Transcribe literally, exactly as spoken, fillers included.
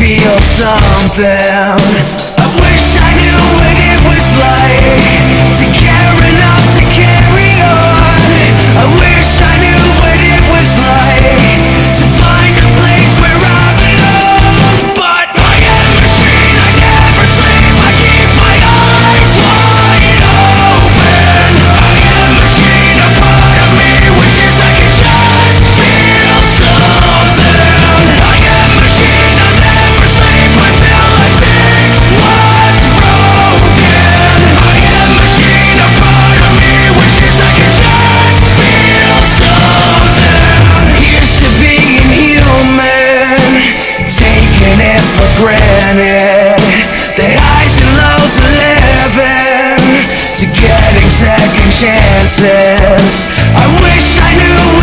feel something. I wish I knew what it was like to care enough to carry on. I wish I knew what it was like to find a place where I belong. But I am a machine, I never sleep, I keep my eyes wide open. I am a machine, a part of me wishes I could just feel something. I am a machine, I never sleep until I fix what's broken. I am a machine, a part of me wishes I could just feel something. Here's to being human, taking it for granted. The highs and lows of living, to getting second chances. I wish I knew